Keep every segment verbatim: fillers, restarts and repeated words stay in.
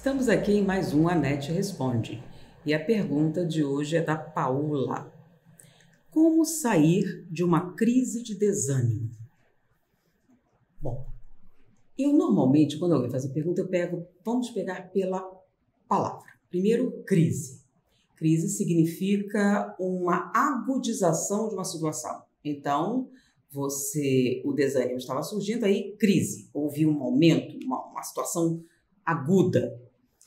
Estamos aqui em mais um Anete Responde. E a pergunta de hoje é da Paula. Como sair de uma crise de desânimo? Bom, eu normalmente, quando alguém faz a pergunta, eu pego, vamos pegar pela palavra. Primeiro, crise. Crise significa uma agudização de uma situação. Então, você, o desânimo estava surgindo, aí crise. Houve um aumento, uma, uma situação aguda.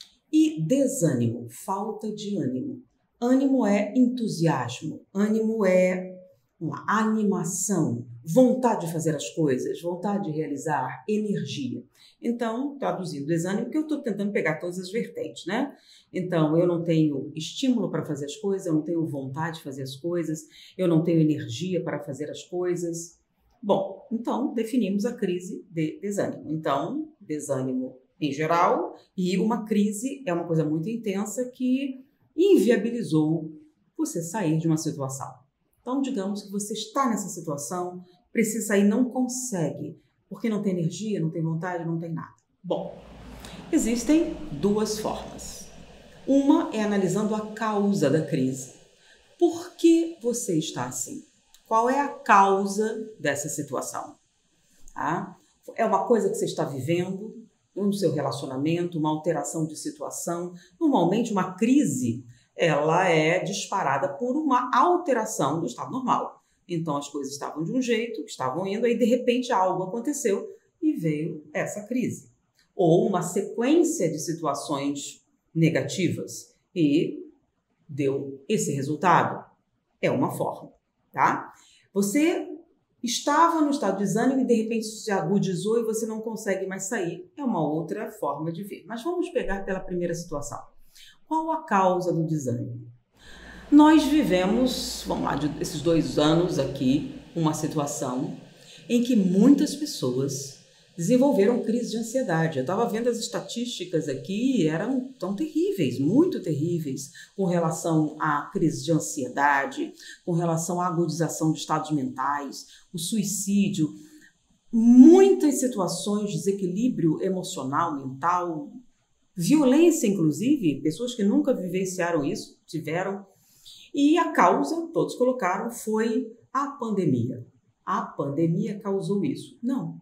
E desânimo, falta de ânimo. Ânimo é entusiasmo, ânimo é uma animação, vontade de fazer as coisas, vontade de realizar, energia. Então, traduzindo desânimo, que eu estou tentando pegar todas as vertentes, né? Então, eu não tenho estímulo para fazer as coisas, eu não tenho vontade de fazer as coisas, eu não tenho energia para fazer as coisas. Bom, então, definimos a crise de desânimo. Então, desânimo em geral, e uma crise é uma coisa muito intensa que inviabilizou você sair de uma situação. Então, digamos que você está nessa situação, precisa sair, não consegue, porque não tem energia, não tem vontade, não tem nada. Bom, existem duas formas. Uma é analisando a causa da crise. Por que você está assim? Qual é a causa dessa situação? Tá? É uma coisa que você está vivendo no seu relacionamento, uma alteração de situação. Normalmente, uma crise, ela é disparada por uma alteração do estado normal. Então, as coisas estavam de um jeito, estavam indo, aí de repente algo aconteceu e veio essa crise. Ou uma sequência de situações negativas e deu esse resultado. É uma forma, tá? Você estava no estado de desânimo e de repente isso se agudizou e você não consegue mais sair. É uma outra forma de ver. Mas vamos pegar pela primeira situação. Qual a causa do desânimo? Nós vivemos, vamos lá, esses dois anos aqui, uma situação em que muitas pessoas desenvolveram crise de ansiedade. Eu estava vendo as estatísticas aqui, eram tão terríveis, muito terríveis, com relação à crise de ansiedade, com relação à agudização de estados mentais, o suicídio, muitas situações de desequilíbrio emocional, mental, violência, inclusive, pessoas que nunca vivenciaram isso, tiveram. E a causa, todos colocaram, foi a pandemia. A pandemia causou isso. Não.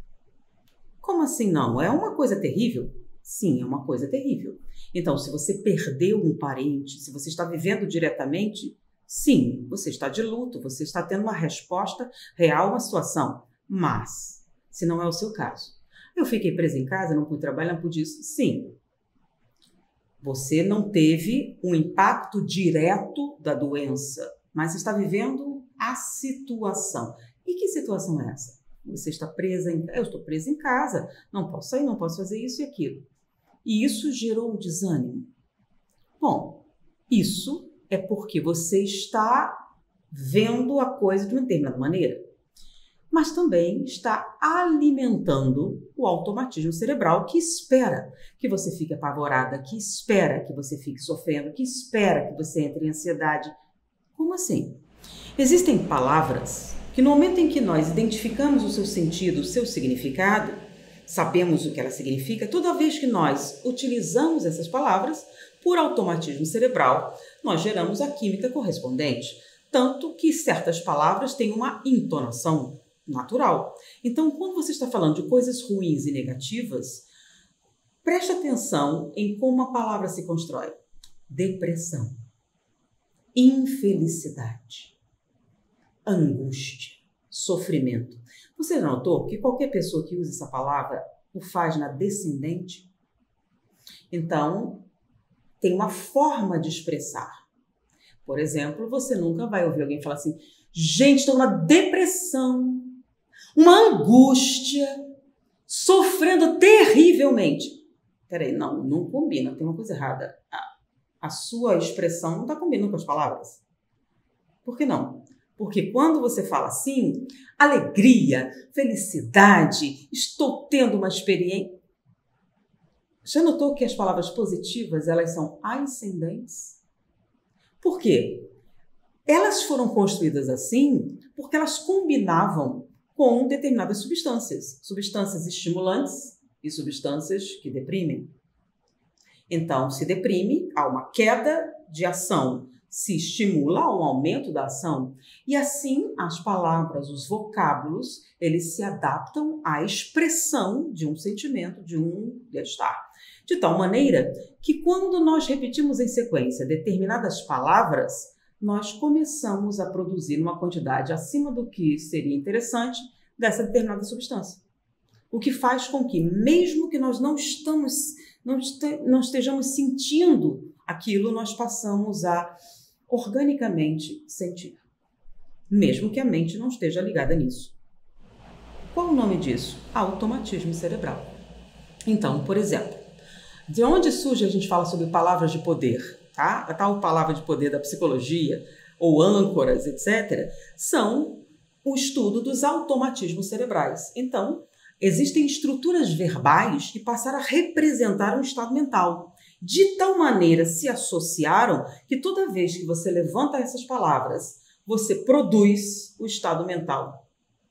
Como assim não? É uma coisa terrível? Sim, é uma coisa terrível. Então, se você perdeu um parente, se você está vivendo diretamente, sim, você está de luto, você está tendo uma resposta real a uma situação. Mas, se não é o seu caso, eu fiquei presa em casa, não pude trabalhar, não pude isso. Sim, você não teve um impacto direto da doença, mas está vivendo a situação. E que situação é essa? Você está presa em casa, eu estou presa em casa, não posso sair, não posso fazer isso e aquilo. E isso gerou um desânimo. Bom, isso é porque você está vendo a coisa de uma determinada maneira, mas também está alimentando o automatismo cerebral que espera que você fique apavorada, que espera que você fique sofrendo, que espera que você entre em ansiedade. Como assim? Existem palavras que no momento em que nós identificamos o seu sentido, o seu significado, sabemos o que ela significa, toda vez que nós utilizamos essas palavras, por automatismo cerebral, nós geramos a química correspondente. Tanto que certas palavras têm uma entonação natural. Então, quando você está falando de coisas ruins e negativas, preste atenção em como a palavra se constrói. Depressão, infelicidade, angústia, sofrimento. Você já notou que qualquer pessoa que usa essa palavra o faz na descendente? Então, tem uma forma de expressar. Por exemplo, você nunca vai ouvir alguém falar assim: gente, estou numa depressão, uma angústia, sofrendo terrivelmente. Peraí, não, não combina, tem uma coisa errada. A, a sua expressão não está combinando com as palavras. Por que não? Porque quando você fala assim, alegria, felicidade, estou tendo uma experiência. Já notou que as palavras positivas, elas são ascendentes? Por quê? Elas foram construídas assim porque elas combinavam com determinadas substâncias. Substâncias estimulantes e substâncias que deprimem. Então, se deprime, há uma queda de ação, se estimula um aumento da ação. E assim, as palavras, os vocábulos, eles se adaptam à expressão de um sentimento, de um bem-estar. De tal maneira que quando nós repetimos em sequência determinadas palavras, nós começamos a produzir uma quantidade acima do que seria interessante dessa determinada substância. O que faz com que, mesmo que nós não, estamos, não, este, não estejamos sentindo aquilo, nós passamos a organicamente sentir, mesmo que a mente não esteja ligada nisso. Qual o nome disso? Automatismo cerebral. Então, por exemplo, de onde surge a gente fala sobre palavras de poder, tá? A tal palavra de poder da psicologia, ou âncoras, etcétera, são o estudo dos automatismos cerebrais. Então, existem estruturas verbais que passaram a representar um estado mental. De tal maneira se associaram que toda vez que você levanta essas palavras, você produz o estado mental.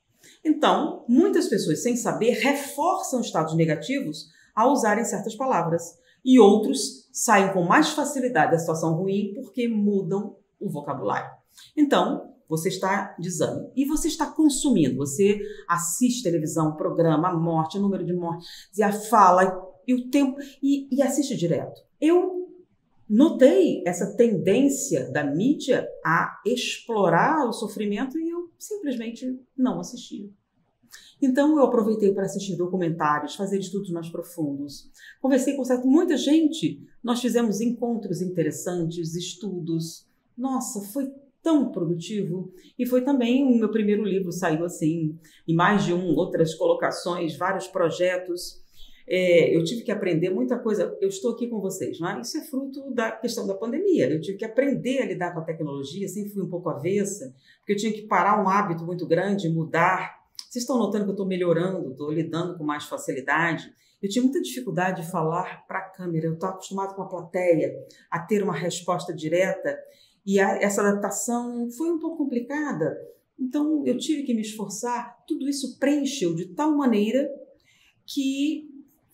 Então, muitas pessoas, sem saber, reforçam estados negativos ao usarem certas palavras. E outros saem com mais facilidade da situação ruim porque mudam o vocabulário. Então, você está desânimo. E você está consumindo. Você assiste televisão, programa, a morte, o número de mortes, e a fala, e o tempo, e, e assiste direto. Eu notei essa tendência da mídia a explorar o sofrimento e eu simplesmente não assisti. Então, eu aproveitei para assistir documentários, fazer estudos mais profundos. Conversei com certo, muita gente. Nós fizemos encontros interessantes, estudos. Nossa, foi tão produtivo. E foi também o meu primeiro livro, saiu assim, em mais de um, outras colocações, vários projetos. É, eu tive que aprender muita coisa. Eu estou aqui com vocês, não é? Isso é fruto da questão da pandemia. Eu tive que aprender a lidar com a tecnologia, sempre fui um pouco avessa, porque eu tinha que parar um hábito muito grande, mudar. Vocês estão notando que eu estou melhorando, estou lidando com mais facilidade. Eu tinha muita dificuldade de falar para a câmera, eu estou acostumado com a plateia, a ter uma resposta direta, e a, essa adaptação foi um pouco complicada. Então, eu tive que me esforçar. Tudo isso preencheu de tal maneira que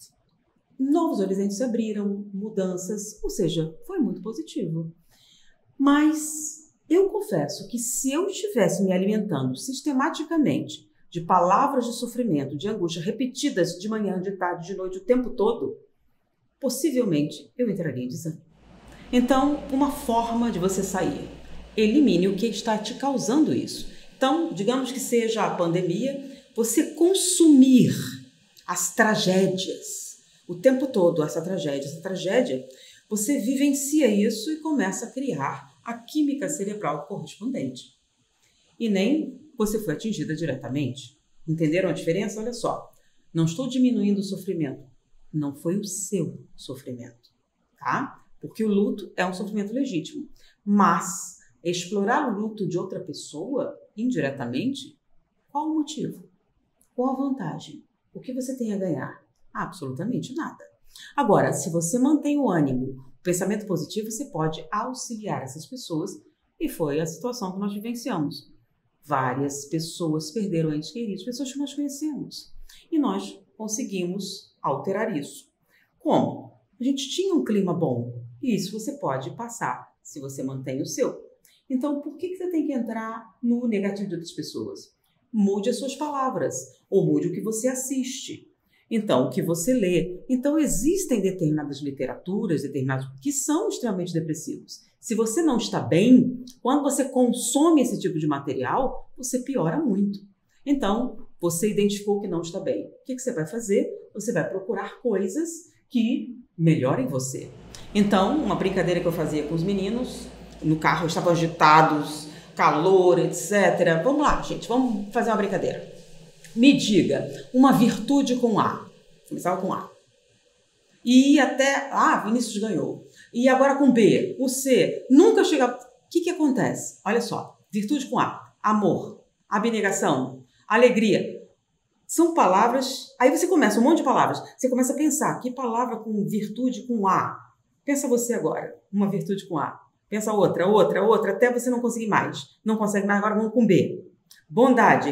novos horizontes se abriram, mudanças, ou seja, foi muito positivo. Mas eu confesso que se eu estivesse me alimentando sistematicamente de palavras de sofrimento, de angústia, repetidas de manhã, de tarde, de noite, o tempo todo, possivelmente eu entraria em desânimo. Então, uma forma de você sair, elimine o que está te causando isso. Então, digamos que seja a pandemia, você consumir as tragédias, o tempo todo, essa tragédia, essa tragédia, você vivencia isso e começa a criar a química cerebral correspondente. E nem você foi atingida diretamente. Entenderam a diferença? Olha só, não estou diminuindo o sofrimento. Não foi o seu sofrimento, tá? Porque o luto é um sofrimento legítimo. Mas explorar o luto de outra pessoa, indiretamente, qual o motivo? Qual a vantagem? O que você tem a ganhar? Absolutamente nada. Agora, se você mantém o ânimo, o pensamento positivo, você pode auxiliar essas pessoas, e foi a situação que nós vivenciamos. Várias pessoas perderam entes queridos, pessoas que nós conhecemos. E nós conseguimos alterar isso. Como? A gente tinha um clima bom. E isso você pode passar, se você mantém o seu. Então, por que você tem que entrar no negativo de outras pessoas? Mude as suas palavras, ou mude o que você assiste. Então, o que você lê. Então, existem determinadas literaturas, determinados que são extremamente depressivos. Se você não está bem, quando você consome esse tipo de material, você piora muito. Então, você identificou que não está bem. O que você vai fazer? Você vai procurar coisas que melhorem você. Então, uma brincadeira que eu fazia com os meninos, no carro estavam agitados, calor, etcétera. Vamos lá, gente, vamos fazer uma brincadeira. Me diga uma virtude com A. Começava com A. E até... Ah, Vinícius ganhou. E agora com B, o C. Nunca chega... O que que acontece? Olha só. Virtude com A. Amor. Abnegação. Alegria. São palavras... Aí você começa, um monte de palavras. Você começa a pensar, que palavra com virtude com A? Pensa você agora. Uma virtude com A. Pensa outra, outra, outra, até você não conseguir mais. Não consegue mais, agora vamos com B. Bondade,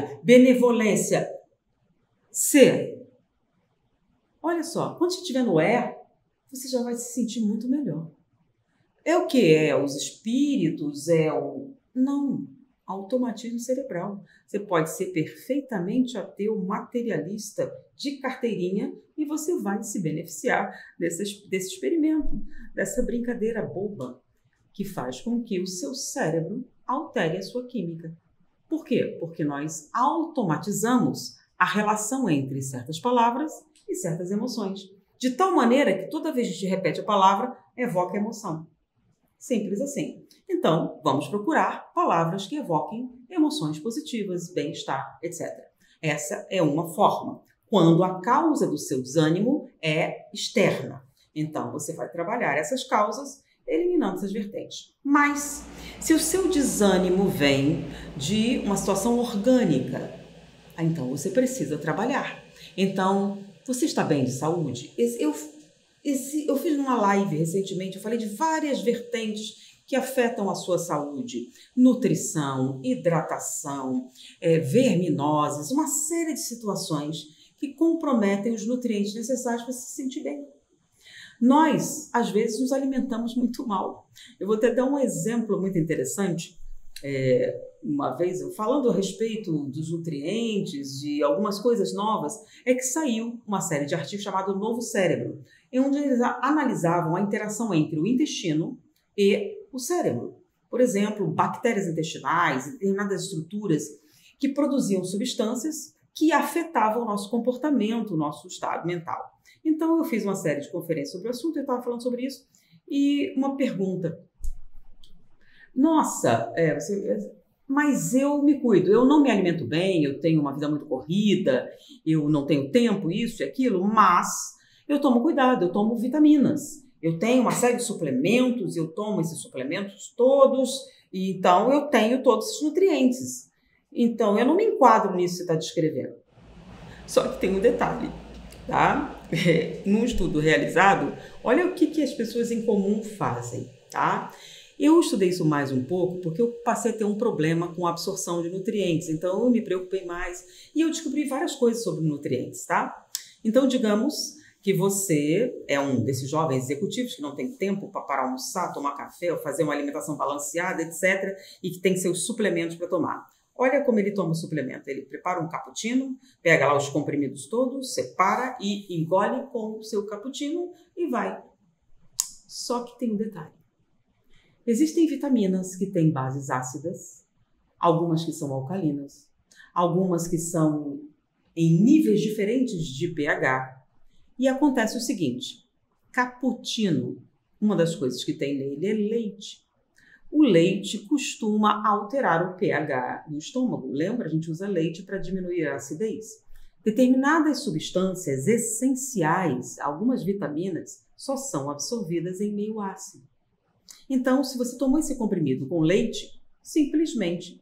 benevolência. C. Olha só, quando você estiver no E, você já vai se sentir muito melhor. É o que é? Os espíritos? É o... Não, automatismo cerebral. Você pode ser perfeitamente ateu, materialista, de carteirinha, e você vai se beneficiar desse, desse experimento, dessa brincadeira boba, que faz com que o seu cérebro altere a sua química. Por quê? Porque nós automatizamos a relação entre certas palavras e certas emoções, de tal maneira que toda vez que a gente repete a palavra, evoca emoção. Simples assim. Então, vamos procurar palavras que evoquem emoções positivas, bem-estar, etcétera. Essa é uma forma, quando a causa do seu desânimo é externa. Então, você vai trabalhar essas causas eliminando essas vertentes. Mas, se o seu desânimo vem de uma situação orgânica, então você precisa trabalhar. Então, você está bem de saúde? Eu, esse, eu fiz uma live recentemente, eu falei de várias vertentes que afetam a sua saúde. Nutrição, hidratação, é, verminoses, uma série de situações que comprometem os nutrientes necessários para se sentir bem. Nós, às vezes, nos alimentamos muito mal. Eu vou até dar um exemplo muito interessante. É, uma vez, falando a respeito dos nutrientes, de algumas coisas novas, é que saiu uma série de artigos chamado Novo Cérebro, em onde eles analisavam a interação entre o intestino e o cérebro. Por exemplo, bactérias intestinais, determinadas estruturas que produziam substâncias que afetavam o nosso comportamento, o nosso estado mental. Então, eu fiz uma série de conferências sobre o assunto, eu estava falando sobre isso, e uma pergunta. Nossa, é, você, mas eu me cuido, eu não me alimento bem, eu tenho uma vida muito corrida, eu não tenho tempo, isso e aquilo, mas eu tomo cuidado, eu tomo vitaminas. Eu tenho uma série de suplementos, eu tomo esses suplementos todos, e então eu tenho todos esses nutrientes. Então, eu não me enquadro nisso que você está descrevendo. Só que tem um detalhe, tá? Num estudo realizado, olha o que, que as pessoas em comum fazem, tá? Eu estudei isso mais um pouco porque eu passei a ter um problema com a absorção de nutrientes, então eu me preocupei mais e eu descobri várias coisas sobre nutrientes, tá? Então, digamos que você é um desses jovens executivos que não tem tempo para parar almoçar, tomar café ou fazer uma alimentação balanceada, etcétera, e que tem seus suplementos para tomar. Olha como ele toma o suplemento. Ele prepara um cappuccino, pega lá os comprimidos todos, separa e engole com o seu cappuccino e vai. Só que tem um detalhe. Existem vitaminas que têm bases ácidas, algumas que são alcalinas, algumas que são em níveis diferentes de pH. E acontece o seguinte, cappuccino, uma das coisas que tem nele é leite. O leite costuma alterar o pH no estômago. Lembra? A gente usa leite para diminuir a acidez. Determinadas substâncias essenciais, algumas vitaminas, só são absorvidas em meio ácido. Então, se você tomou esse comprimido com leite, simplesmente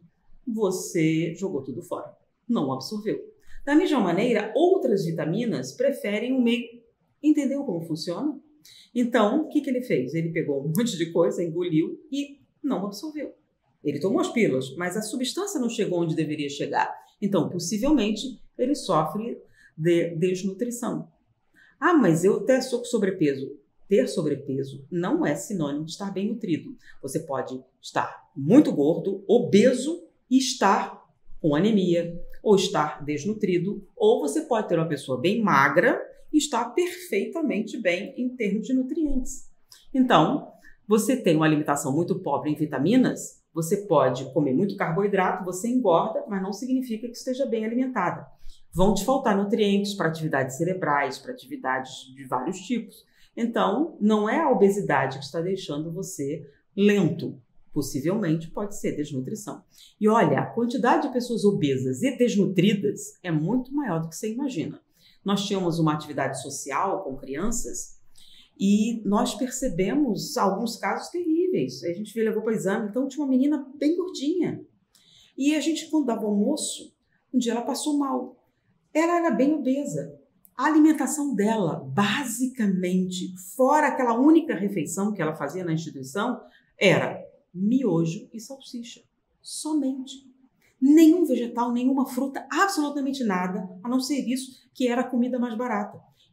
você jogou tudo fora. Não absorveu. Da mesma maneira, outras vitaminas preferem o meio. Entendeu como funciona? Então, o que, que ele fez? Ele pegou um monte de coisa, engoliu e não absorveu. Ele tomou as pílulas, mas a substância não chegou onde deveria chegar. Então, possivelmente, ele sofre de desnutrição. Ah, mas eu até sou com sobrepeso. Ter sobrepeso não é sinônimo de estar bem nutrido. Você pode estar muito gordo, obeso e estar com anemia, ou estar desnutrido, ou você pode ter uma pessoa bem magra e estar perfeitamente bem em termos de nutrientes. Então, você tem uma alimentação muito pobre em vitaminas, você pode comer muito carboidrato, você engorda, mas não significa que esteja bem alimentada. Vão te faltar nutrientes para atividades cerebrais, para atividades de vários tipos. Então, não é a obesidade que está deixando você lento. Possivelmente pode ser desnutrição. E olha, a quantidade de pessoas obesas e desnutridas é muito maior do que você imagina. Nós tínhamos uma atividade social com crianças e nós percebemos alguns casos terríveis. A gente levou para o exame, então tinha uma menina bem gordinha. E a gente, quando dava almoço, um dia ela passou mal. Ela era bem obesa. A alimentação dela, basicamente, fora aquela única refeição que ela fazia na instituição, era miojo e salsicha. Somente. Nenhum vegetal, nenhuma fruta, absolutamente nada, a não ser isso, que era a comida mais barata.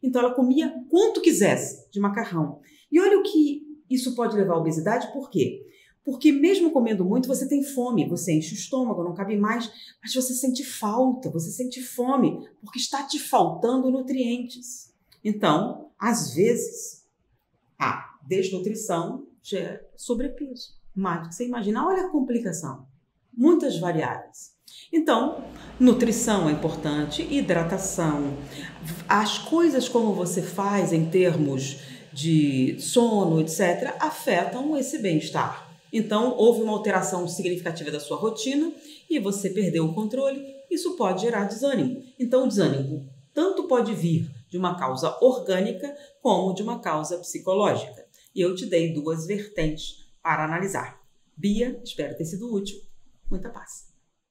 Então ela comia quanto quisesse de macarrão. E olha o que isso pode levar à obesidade, por quê? Porque mesmo comendo muito, você tem fome, você enche o estômago, não cabe mais, mas você sente falta, você sente fome, porque está te faltando nutrientes. Então, às vezes, a desnutrição gera sobrepeso. Mais do que você imagina. Olha a complicação. Muitas variáveis. Então, nutrição é importante, hidratação, as coisas como você faz em termos de sono, etcétera, afetam esse bem-estar. Então, houve uma alteração significativa da sua rotina e você perdeu o controle, isso pode gerar desânimo. Então, o desânimo tanto pode vir de uma causa orgânica como de uma causa psicológica. E eu te dei duas vertentes para analisar. Bia, espero ter sido útil. Muita paz.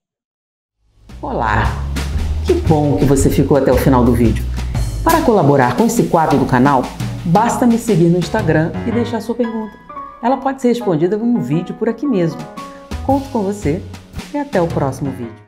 Olá! Que bom que você ficou até o final do vídeo. Para colaborar com esse quadro do canal, basta me seguir no Instagram e deixar sua pergunta. Ela pode ser respondida em um vídeo por aqui mesmo. Conto com você e até o próximo vídeo.